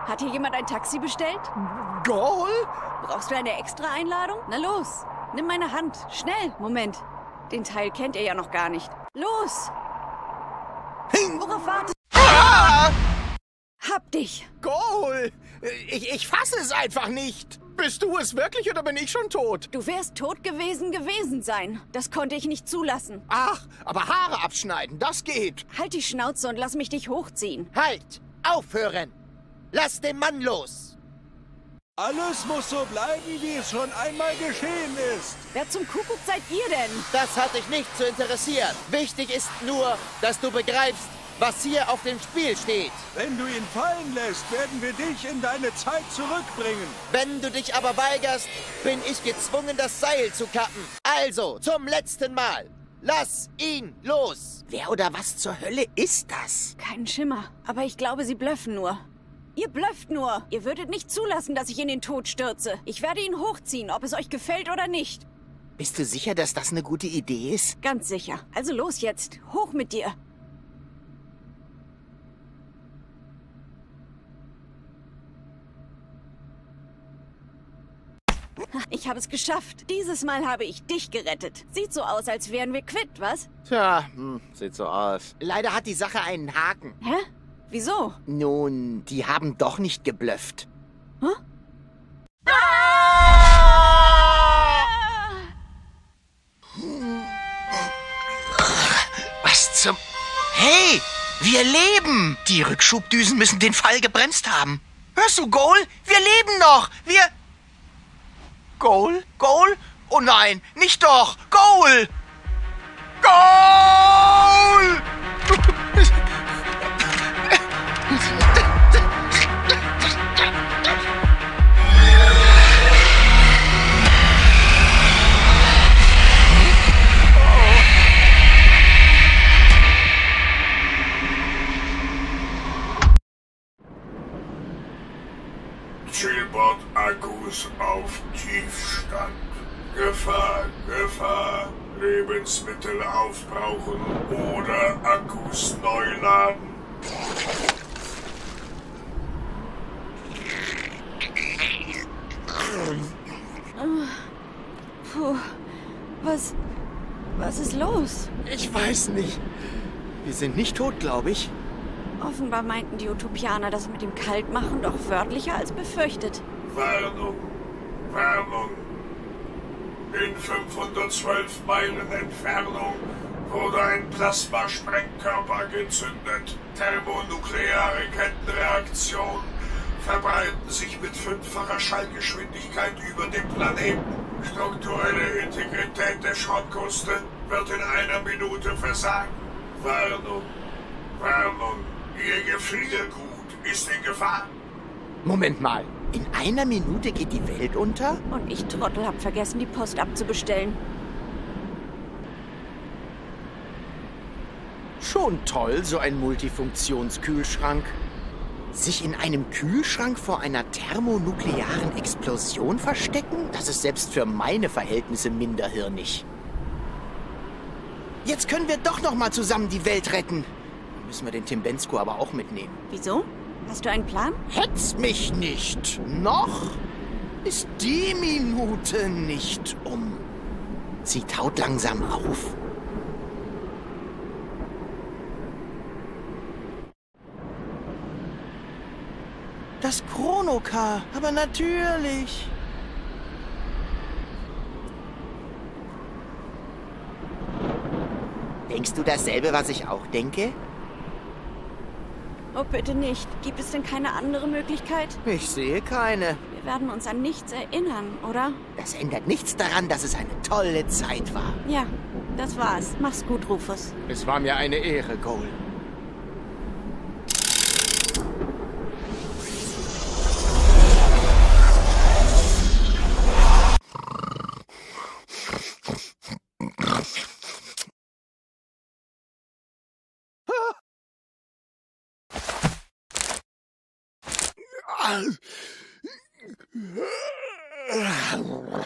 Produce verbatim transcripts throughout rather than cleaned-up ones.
Hat hier jemand ein Taxi bestellt? Goal? Brauchst du eine extra Einladung? Na los, nimm meine Hand. Schnell. Moment. Den Teil kennt ihr ja noch gar nicht. Los! Worauf wartet? Ah! Hab dich! Goal! Ich, ich fasse es einfach nicht. Bist du es wirklich oder bin ich schon tot? Du wärst tot gewesen gewesen sein. Das konnte ich nicht zulassen. Ach, aber Haare abschneiden, das geht. Halt die Schnauze und lass mich dich hochziehen. Halt! Aufhören! Lass den Mann los! Alles muss so bleiben, wie es schon einmal geschehen ist. Wer zum Kuckuck seid ihr denn? Das hat dich nicht zu interessieren. Wichtig ist nur, dass du begreifst, was hier auf dem Spiel steht. Wenn du ihn fallen lässt, werden wir dich in deine Zeit zurückbringen. Wenn du dich aber weigerst, bin ich gezwungen, das Seil zu kappen. Also, zum letzten Mal. Lass ihn los! Wer oder was zur Hölle ist das? Kein Schimmer. Aber ich glaube, sie blöffen nur. Ihr blöfft nur. Ihr würdet nicht zulassen, dass ich in den Tod stürze. Ich werde ihn hochziehen, ob es euch gefällt oder nicht. Bist du sicher, dass das eine gute Idee ist? Ganz sicher. Also los jetzt. Hoch mit dir. Ich habe es geschafft. Dieses Mal habe ich dich gerettet. Sieht so aus, als wären wir quitt, was? Tja, hm, sieht so aus. Leider hat die Sache einen Haken. Hä? Wieso? Nun, die haben doch nicht geblufft. Hä? Was zum... Hey, wir leben! Die Rückschubdüsen müssen den Fall gebremst haben. Hörst du, Goal? Wir leben noch! Wir... Goal? Goal? Oh nein, nicht doch! Goal! Goal! Zielbord-Akkus auf Tiefstand. Gefahr, Gefahr. Lebensmittel aufbrauchen oder Akkus neu laden. Puh. Was... Was ist los? Ich weiß nicht. Wir sind nicht tot, glaube ich. Offenbar meinten die Utopianer das mit dem Kaltmachen doch wörtlicher als befürchtet. Warnung, Warnung. In fünfhundertzwölf Meilen Entfernung wurde ein Plasmasprengkörper gezündet. Thermonukleare Kettenreaktionen verbreiten sich mit fünffacher Schallgeschwindigkeit über den Planeten. Strukturelle Integrität der Schrottkruste wird in einer Minute versagen. Warnung, Warnung. Ihr Gefriergut ist in Gefahr. Moment mal. In einer Minute geht die Welt unter? Und ich, Trottel, hab vergessen, die Post abzubestellen. Schon toll, so ein Multifunktionskühlschrank. Sich in einem Kühlschrank vor einer thermonuklearen Explosion verstecken? Das ist selbst für meine Verhältnisse minderhirnig. Jetzt können wir doch noch mal zusammen die Welt retten. Dann müssen wir den Tim Bensko aber auch mitnehmen. Wieso? Hast du einen Plan? Hetz mich nicht! Noch ist die Minute nicht um. Sie taut langsam auf. Das Chronocar, aber natürlich. Denkst du dasselbe, was ich auch denke? Oh, bitte nicht. Gibt es denn keine andere Möglichkeit? Ich sehe keine. Wir werden uns an nichts erinnern, oder? Das ändert nichts daran, dass es eine tolle Zeit war. Ja, das war's. Mach's gut, Rufus. Es war mir eine Ehre, Goal.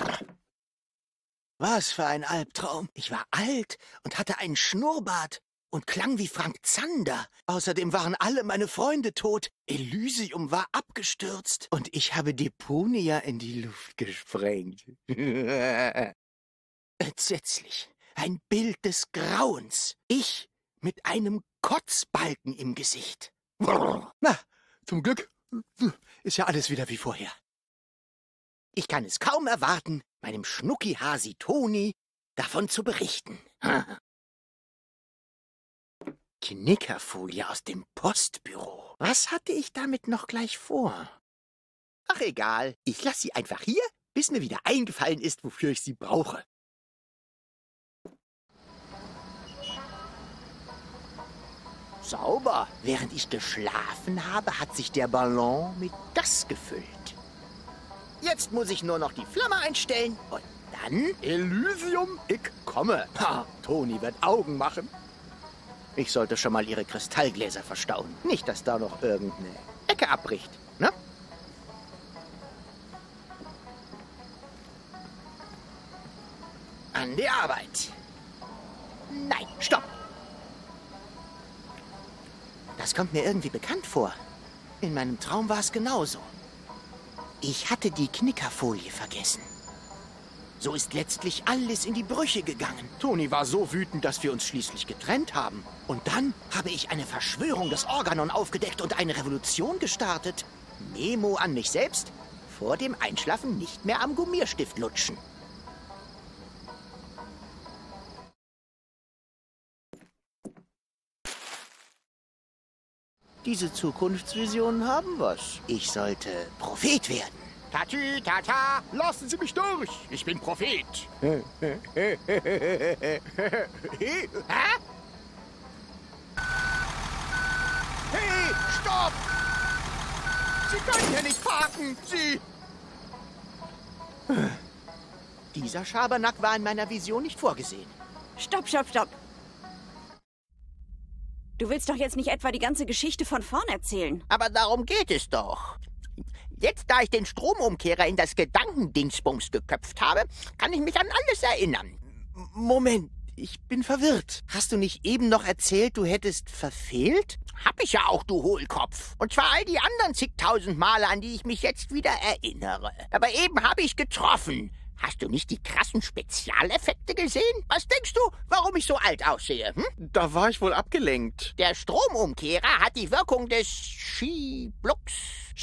Was für ein Albtraum. Ich war alt und hatte einen Schnurrbart. und klang wie Frank Zander. Außerdem waren alle meine Freunde tot. Elysium war abgestürzt und ich habe Deponia in die Luft gesprengt. Entsetzlich. Ein Bild des Grauens. Ich mit einem Kotzbalken im Gesicht. Na, zum Glück ist ja alles wieder wie vorher. Ich kann es kaum erwarten, meinem Schnucki-Hasi Toni davon zu berichten. Knickerfolie aus dem Postbüro. Was hatte ich damit noch gleich vor? Ach egal, ich lasse sie einfach hier, bis mir wieder eingefallen ist, wofür ich sie brauche. Sauber. Während ich geschlafen habe, hat sich der Ballon mit Gas gefüllt. Jetzt muss ich nur noch die Flamme einstellen und dann... Elysium, ich komme. Ha, Toni wird Augen machen. Ich sollte schon mal ihre Kristallgläser verstauen. Nicht, dass da noch irgendeine Ecke abbricht, ne? An die Arbeit. Nein, stopp. Das kommt mir irgendwie bekannt vor. In meinem Traum war es genauso. Ich hatte die Knickerfolie vergessen. So ist letztlich alles in die Brüche gegangen. Toni war so wütend, dass wir uns schließlich getrennt haben. Und dann habe ich eine Verschwörung des Organon aufgedeckt und eine Revolution gestartet. Memo an mich selbst: vor dem Einschlafen nicht mehr am Gummierstift lutschen. Diese Zukunftsvisionen haben was. Ich sollte Prophet werden. Tatü, tata, lassen Sie mich durch. Ich bin Prophet. Hä? Hey, stopp! Sie können hier nicht parken. Sie... Dieser Schabernack war in meiner Vision nicht vorgesehen. Stopp, stopp, stopp. Du willst doch jetzt nicht etwa die ganze Geschichte von vorn erzählen. Aber darum geht es doch. Jetzt, da ich den Stromumkehrer in das Gedankendingsbums geköpft habe, kann ich mich an alles erinnern. Moment, ich bin verwirrt. Hast du nicht eben noch erzählt, du hättest verfehlt? Hab ich ja auch, du Hohlkopf. Und zwar all die anderen zigtausend Male, an die ich mich jetzt wieder erinnere. Aber eben habe ich getroffen. Hast du nicht die krassen Spezialeffekte gesehen? Was denkst du, warum ich so alt aussehe? Hm? Da war ich wohl abgelenkt. Der Stromumkehrer hat die Wirkung des Schiblux.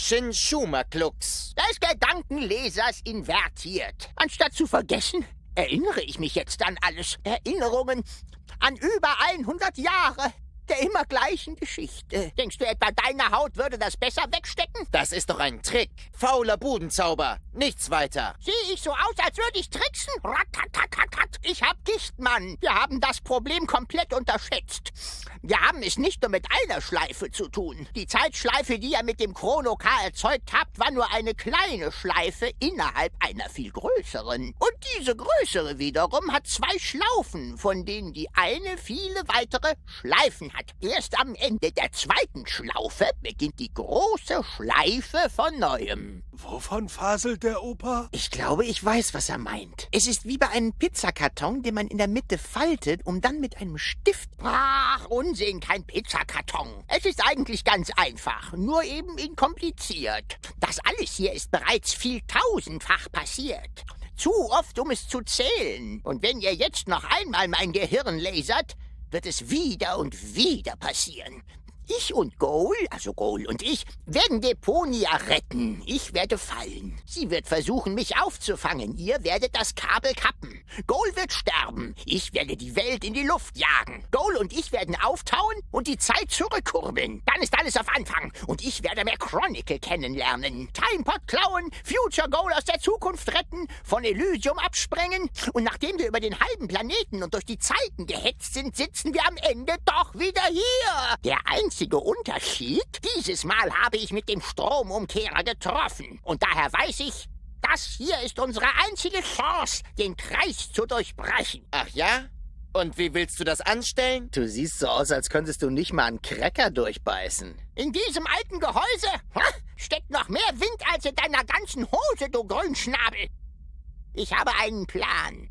Shinshuma-Klux. Des Gedankenlesers invertiert. Anstatt zu vergessen, erinnere ich mich jetzt an alles. Erinnerungen an über hundert Jahre der immer gleichen Geschichte. Denkst du etwa, deine Haut würde das besser wegstecken? Das ist doch ein Trick. Fauler Budenzauber. Nichts weiter. Sehe ich so aus, als würde ich tricksen? Ratatatat. Ich hab Gicht, Mann. Wir haben das Problem komplett unterschätzt. Wir haben es nicht nur mit einer Schleife zu tun. Die Zeitschleife, die ihr mit dem Chrono-K erzeugt habt, war nur eine kleine Schleife innerhalb einer viel größeren. Und diese größere wiederum hat zwei Schlaufen, von denen die eine viele weitere Schleifen hat. Erst am Ende der zweiten Schlaufe beginnt die große Schleife von Neuem. Wovon faselt der Opa? Ich glaube, ich weiß, was er meint. Es ist wie bei einem Pizzakarton, den man in der Mitte faltet, um dann mit einem Stift... Ach, Unsinn, kein Pizzakarton. Es ist eigentlich ganz einfach, nur eben inkompliziert. Das alles hier ist bereits viel tausendfach passiert. Zu oft, um es zu zählen. Und wenn ihr jetzt noch einmal mein Gehirn lasert, wird es wieder und wieder passieren. Ich und Goal, also Goal und ich, werden Deponia retten. Ich werde fallen. Sie wird versuchen, mich aufzufangen. Ihr werdet das Kabel kappen. Goal wird sterben. Ich werde die Welt in die Luft jagen. Goal und ich werden auftauen und die Zeit zurückkurbeln. Dann ist alles auf Anfang. Und ich werde mehr Chronicle kennenlernen. Timepod klauen, Future Goal aus der Zukunft retten, von Elysium absprengen. Und nachdem wir über den halben Planeten und durch die Zeiten gehetzt sind, sitzen wir am Ende doch wieder hier. Der einzige Unterschied, dieses Mal habe ich mit dem Stromumkehrer getroffen. Und daher weiß ich, das hier ist unsere einzige Chance, den Kreis zu durchbrechen. Ach ja? Und wie willst du das anstellen? Du siehst so aus, als könntest du nicht mal einen Cracker durchbeißen. In diesem alten Gehäuse ha, steckt noch mehr Wind als in deiner ganzen Hose, du Grünschnabel. Ich habe einen Plan.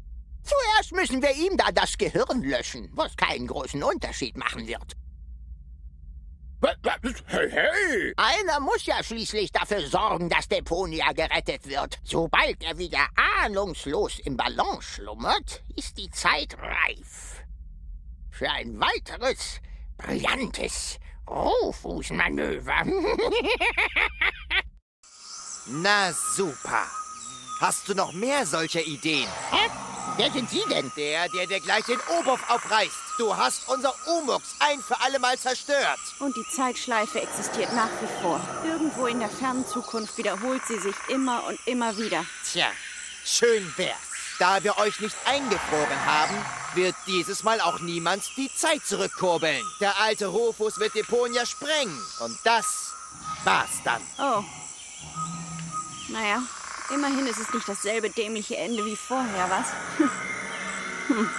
Zuerst müssen wir ihm da das Gehirn löschen, was keinen großen Unterschied machen wird. Hey, hey! Einer muss ja schließlich dafür sorgen, dass Deponia gerettet wird. Sobald er wieder ahnungslos im Ballon schlummert, ist die Zeit reif für ein weiteres brillantes Rufus-Manöver. Na super. Hast du noch mehr solcher Ideen? Hä? Wer sind Sie denn? Der, der dir gleich den Oberhof aufreißt. Du hast unser Umux ein für alle Mal zerstört. Und die Zeitschleife existiert nach wie vor. Irgendwo in der fernen Zukunft wiederholt sie sich immer und immer wieder. Tja, schön wär's. Da wir euch nicht eingefroren haben, wird dieses Mal auch niemand die Zeit zurückkurbeln. Der alte Rufus wird Deponia sprengen. Und das war's dann. Oh. Naja, immerhin ist es nicht dasselbe dämliche Ende wie vorher, was? hm.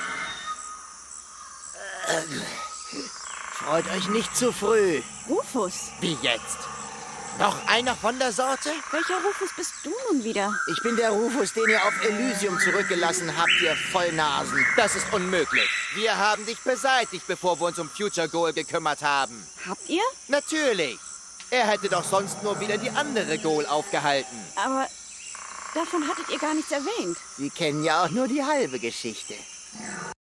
Freut euch nicht zu früh. Rufus? Wie jetzt? Noch einer von der Sorte? Welcher Rufus bist du nun wieder? Ich bin der Rufus, den ihr auf Elysium zurückgelassen habt, ihr Vollnasen. Das ist unmöglich. Wir haben dich beseitigt, bevor wir uns um Future Goal gekümmert haben. Habt ihr? Natürlich. Er hätte doch sonst nur wieder die andere Goal aufgehalten. Aber davon hattet ihr gar nichts erwähnt. Sie kennen ja auch nur die halbe Geschichte.